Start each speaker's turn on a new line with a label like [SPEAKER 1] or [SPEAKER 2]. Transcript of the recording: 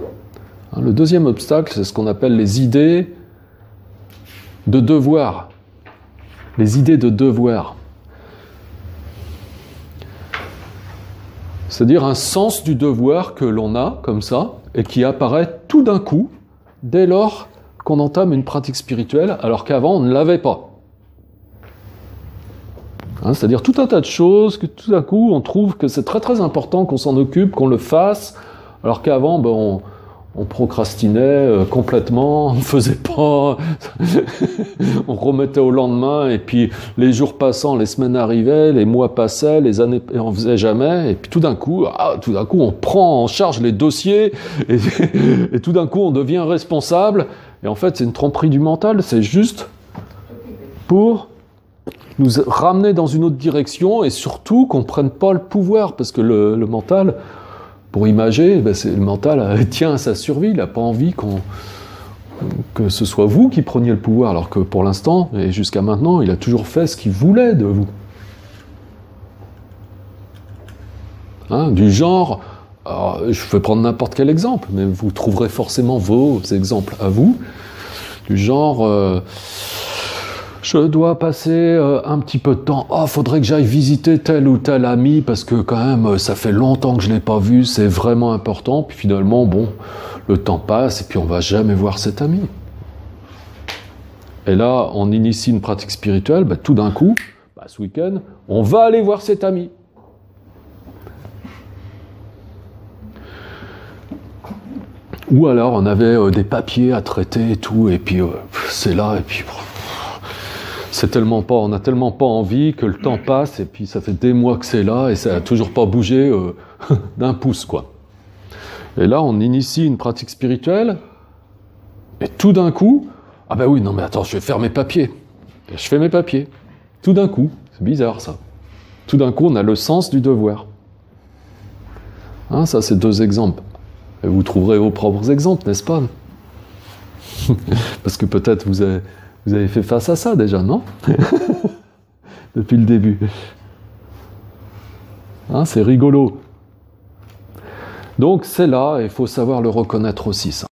[SPEAKER 1] Le deuxième obstacle, c'est ce qu'on appelle les idées de devoir. Les idées de devoir. C'est-à-dire un sens du devoir que l'on a, comme ça, et qui apparaît tout d'un coup, dès lors qu'on entame une pratique spirituelle, alors qu'avant on ne l'avait pas. C'est-à-dire tout un tas de choses que tout d'un coup on trouve que c'est très très important qu'on s'en occupe, qu'on le fasse, alors qu'avant on procrastinait complètement, on ne faisait pas, on remettait au lendemain, et puis les jours passant, les semaines arrivaient, les mois passaient, les années, et on ne faisait jamais, et puis tout d'un coup on prend en charge les dossiers, et tout d'un coup on devient responsable, et en fait c'est une tromperie du mental, c'est juste pour nous ramener dans une autre direction, et surtout qu'on ne prenne pas le pouvoir, parce que le mental... Pour imager, le mental tient à sa survie, il n'a pas envie que ce soit vous qui preniez le pouvoir, alors que pour l'instant, et jusqu'à maintenant, il a toujours fait ce qu'il voulait de vous. Du genre, je vais prendre n'importe quel exemple, mais vous trouverez forcément vos exemples à vous, du genre... je dois passer un petit peu de temps. Faudrait que j'aille visiter tel ou tel ami parce que quand même, ça fait longtemps que je ne l'ai pas vu, c'est vraiment important. Puis finalement, le temps passe et puis on ne va jamais voir cet ami. Et là, on initie une pratique spirituelle, tout d'un coup, ce week-end, on va aller voir cet ami. Ou alors, on avait des papiers à traiter et tout, et puis c'est là, et puis... on n'a tellement pas envie que le temps passe et puis ça fait des mois que c'est là et ça n'a toujours pas bougé d'un pouce, quoi. Et là, on initie une pratique spirituelle et tout d'un coup, oui, non mais attends, je vais faire mes papiers. Et je fais mes papiers. Tout d'un coup, c'est bizarre ça. Tout d'un coup, on a le sens du devoir. Ça, c'est 2 exemples. Et vous trouverez vos propres exemples, n'est-ce pas? Parce que peut-être vous avez fait face à ça déjà, non? Depuis le début. C'est rigolo. Donc c'est là, et il faut savoir le reconnaître aussi, ça.